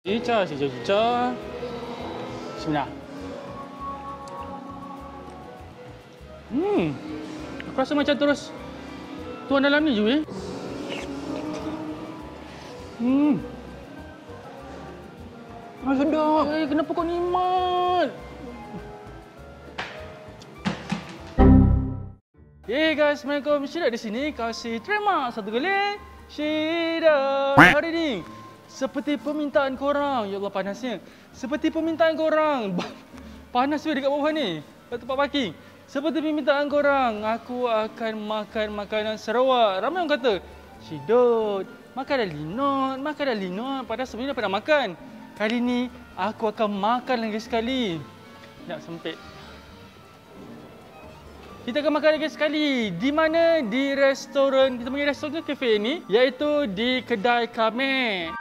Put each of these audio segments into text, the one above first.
Cicah. Bismillah. Aku rasa macam terus tuan dalam ni je weh. Sedap. Kenapa kau nikmat? Hey guys, Assalamualaikum. Syirah di sini. Kasih terima satu kali. Syirah. Hari ni seperti permintaan korang. Ya Allah panasnya. Seperti permintaan korang. Panas weh dekat bawah ni. Kat tempat parking. Seperti permintaan korang, aku akan makan makanan Sarawak. Ramai orang kata, Syidot, makan dah linot. Padahal sebenarnya pernah makan. Kali ni, aku akan makan lagi sekali. Sekejap, sempit. Kita akan makan lagi sekali. Di mana? Di restoran, kita panggil restoran ke kafe ni, iaitu di Kedai Kame.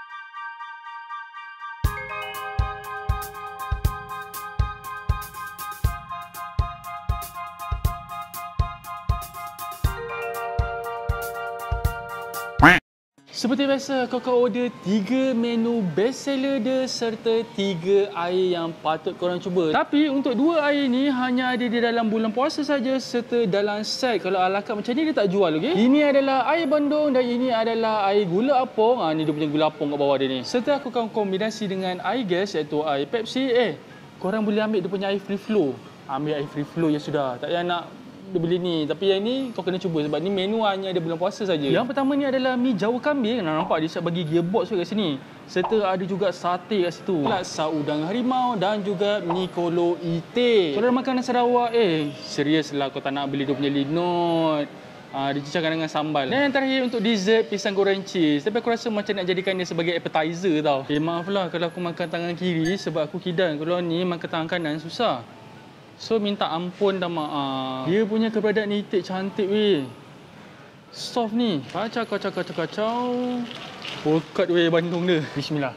Seperti biasa, kau akan order 3 menu best seller dia serta 3 air yang patut korang cuba. Tapi untuk 2 air ni hanya ada di dalam bulan puasa saja serta dalam set. Kalau ala carte macam ni dia tak jual, okey? Ini adalah air bandung dan ini adalah air gula apung. Ni dia punya gula apung kat bawah dia ni. Serta aku akan kombinasi dengan air gas iaitu air Pepsi. Korang boleh ambil dia punya air free flow. Ambil air free flow je sudah. Tak payah nak dia beli ni, tapi yang ni kau kena cuba sebab ni menu hanya ada bulan puasa saja. Yang pertama ni adalah mi jawa kambing. Nampak dia siap bagi gearbox kat sini. Serta ada juga sate kat situ. Laksa udang harimau dan juga mi kolo ite. Kalau makanan Sarawak, serius lah kau tak nak beli dia punya linot. Dicicahkan dengan sambal. Dan yang terakhir untuk dessert, pisang goreng cheese. Tapi aku rasa macam nak jadikan dia sebagai appetizer tau. Maaf lah kalau aku makan tangan kiri sebab aku kidan. Kalau ni makan tangan kanan susah. So minta ampun dah maaf. Dia punya keberadaan ni itik cantik weh. Soft ni. Kacau. Pekat weh bandung dia. Bismillah.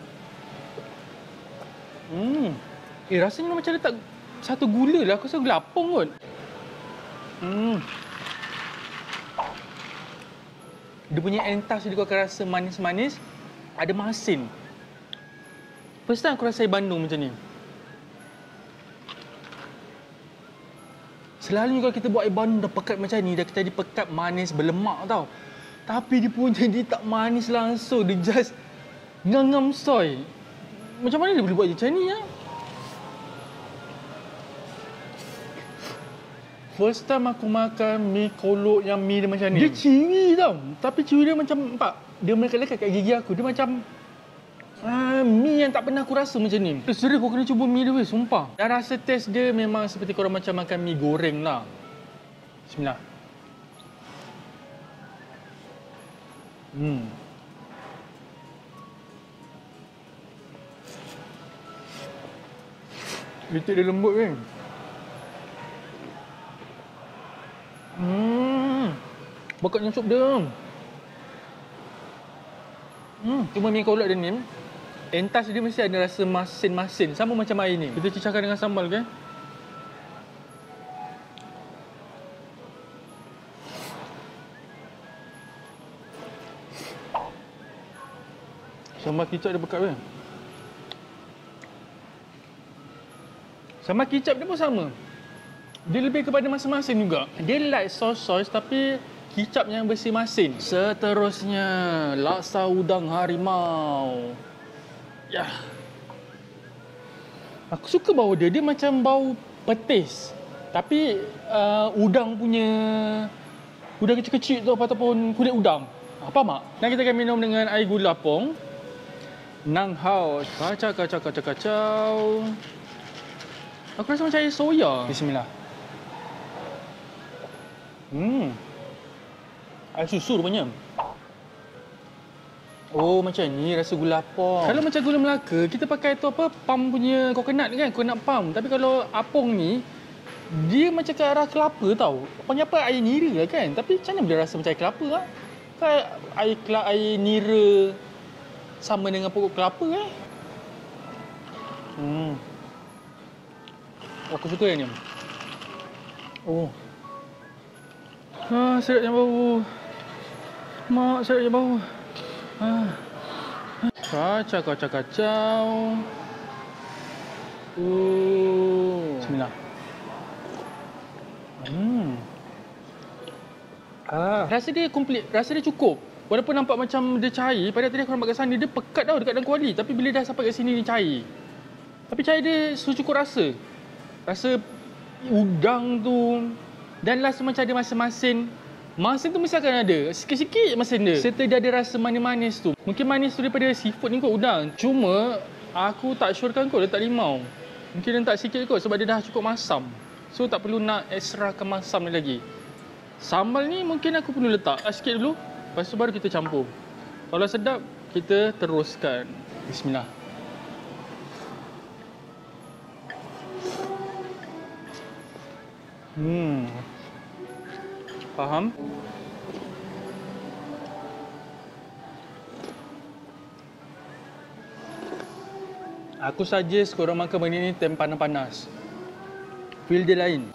Rasanya macam letak satu gula lah. Aku rasa gula apung kot. Dia punya entas dia kau akan rasa manis-manis. Ada masin. First time aku rasa air bandung macam ni. Selalunya kalau kita buat air bandung dah pekat macam ni, dah jadi pekat manis berlemak tau. Tapi dia pun jadi tak manis langsung. Dia just ngam-ngam soy. Macam mana dia boleh buat macam ni ya? First time aku makan mi kolok yang mi dia macam ni. Dia chewy tau. Tapi chewy dia macam, nampak? Dia melekat-lekat kat gigi aku. Dia macam mi yang tak pernah aku rasa macam ni. Serius kau kena cuba mi dia weh, sumpah. Dan rasa taste dia memang seperti korang macam makan mi goreng lah. Bismillah. Itik dia lembut weh. Bekatnya sup dia. Cuma mi kolak dia ni, entas dia mesti ada rasa masin-masin. Sama macam air ni. Kita cicahkan dengan sambal ke? Sambal kicap dia pekat ke? Sambal kicap dia pun sama. Dia lebih kepada masin-masin juga. Dia light sauce tapi kicap yang bersih masin. Seterusnya, laksa udang harimau. Ya. Aku suka bau dia. Dia macam bau petis. Tapi udang punya, udang kecil-kecil tu ataupun kulit udang. Faham tak? Dan kita akan minum dengan air gula apung. Nang hao. Kacau. Aku rasa macam air soya. Bismillah. Air susu rupanya. Oh macam ni rasa gula apung. Kalau macam gula Melaka, kita pakai tu apa, palm punya coconut kan, coconut palm. Tapi kalau apung ni, dia macam ke arah kelapa tau. Panggil apa, air nira lah kan. Tapi macam mana boleh rasa macam air kelapa lah? Kan air nira sama dengan pokok kelapa kan. Aku suka yang ni. Sedapnya bau. Mak, sedapnya bau. Kacau. Bismillah. Rasa dia komplit, rasa dia cukup. Walaupun nampak macam dia cair, pada tadi aku nampak kat sana dia pekat tau dekat dalam kuali. Tapi bila dah sampai kat sini dia cair. Tapi cair dia cukup rasa. Rasa udang tu dan rasa macam ada masin-masin. Masin tu mesti akan ada. Sikit-sikit masin dia. Serta dia ada rasa manis-manis tu. Mungkin manis tu daripada seafood ni kot udang. Cuma aku tak surekan kot letak limau. Mungkin letak sikit kot sebab dia dah cukup masam. So tak perlu nak extrakan masam ni lagi. Sambal ni mungkin aku perlu letak sikit dulu. Lepas tu baru kita campur. Kalau sedap, kita teruskan. Bismillah. Faham? Aku suggest korang makan benda ni time panas-panas. Feel dia lain.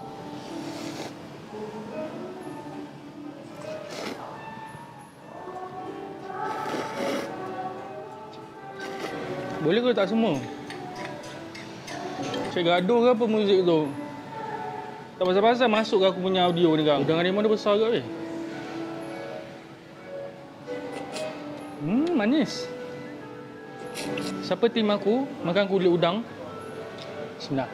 Boleh ke tak semua? Cik gaduh ke apa muzik tu? Tak pasal-pasal masuk ke aku punya audio ni kan? Udang harimau dia besar ke weh? Manis. Siapa tim aku makan kulit udang? Bismillah.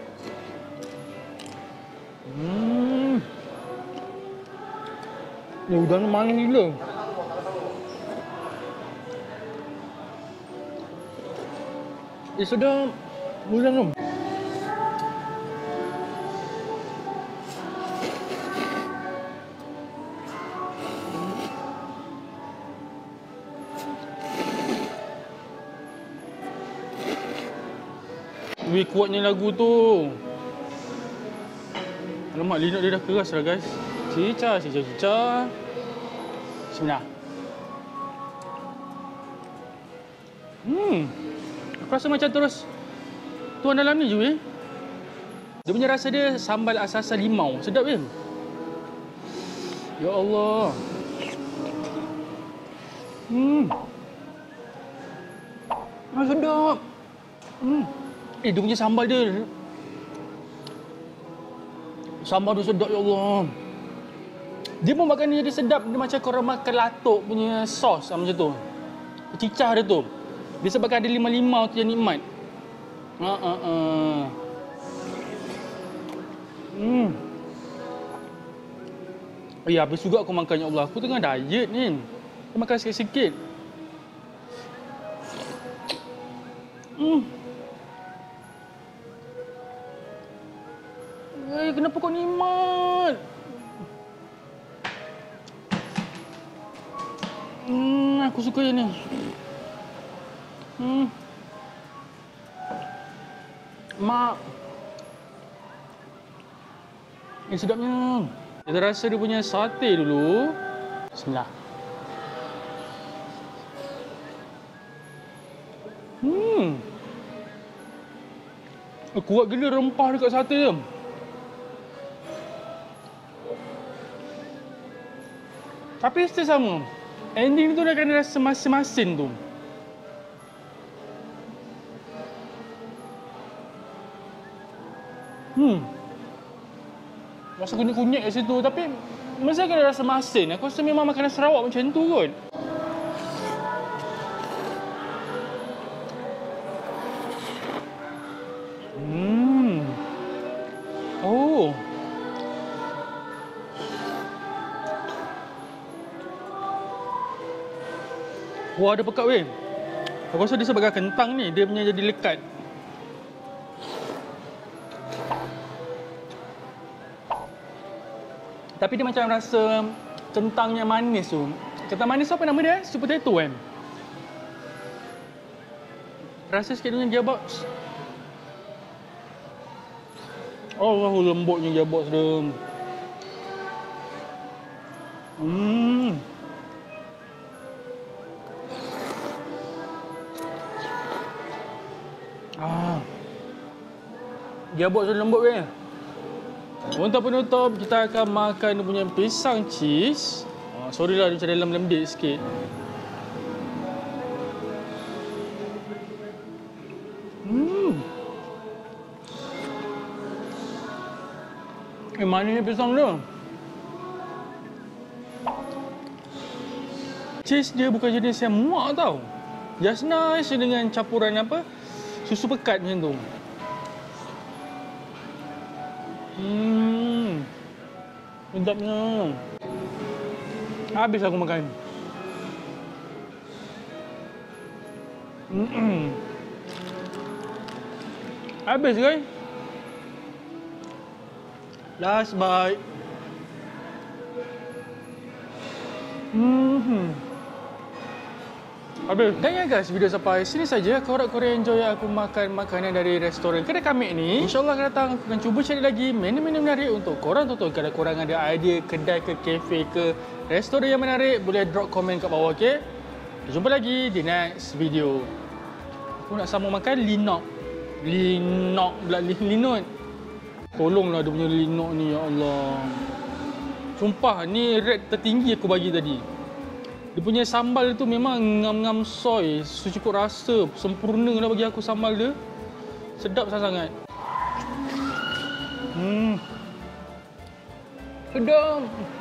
Ni udang ni manis gila. Sedap udang tu. Wih, kuatnya lagu tu. Alamak, lidah dia dah keras lah guys. Cica. Bismillah. Aku rasa macam terus tuan dalam ni je weh. Dia punya rasa dia sambal asas limau. Sedap weh. Ya Allah. Sedap. Dia punya sambal dia. Sambal tu sedap ya Allah. Dia pun makan ni jadi sedap. Dia macam korang makan latok punya sos macam tu. Cicah dia tu. Disebabkan ada limau-limau tu yang nikmat. Ya, habis juga aku makan ya Allah. Aku tengah diet ni. Aku makan sikit-sikit. Kenapa kau nikmat? Aku suka yang ni. Mak. Ini sedapnya. Kita rasa dia punya sate dulu. Bismillah. Kuat gila rempah dekat sate dia. Tapi still sama. Ending tu dah kena rasa masin-masin tu. Rasa kunyit-kunyit kat situ. Tapi mesti kena rasa masin. Aku rasa memang makanan Sarawak macam tu kot. Oh. Wah, ada pekat weh. Aku rasa dia sebagai kentang ni. Dia punya jadi lekat. Tapi dia macam rasa kentangnya manis tu. Kentang manis tu apa nama dia? Sweet potato kan? Rasa sikit dengan gearbox. Oh, lembutnya gearbox dia. Gearbox tu lembut kan? Untuk penutup, kita akan makan dia punya pisang cheese. Sorry lah, dia macam dalam lembut sikit. Manisnya pisang dia. Cheese dia bukan jenis yang muak tau. Just nice dengan campuran apa? Susu pekat macam tu. Sedapnya. Habis aku makan. Habis guys. Last bite. Habis. Dan ya guys, video sampai sini saja. Korang enjoy aku makan makanan dari restoran kedai kami ni. InsyaAllah akan datang aku akan cuba cari lagi menu-menu menarik untuk korang tonton. Kalau korang ada idea kedai ke kafe ke restoran yang menarik, boleh drop komen kat bawah, okey? Jumpa lagi di next video. Aku nak sama makan linok. Linok pula, linut. Tolonglah dia punya linok ni, ya Allah. Sumpah, ni rate tertinggi aku bagi tadi. Dia punya sambal tu memang ngam-ngam soy, secukup rasa, sempurna lah bagi aku sambal dia. Sedap sangat-sangat. Sedap.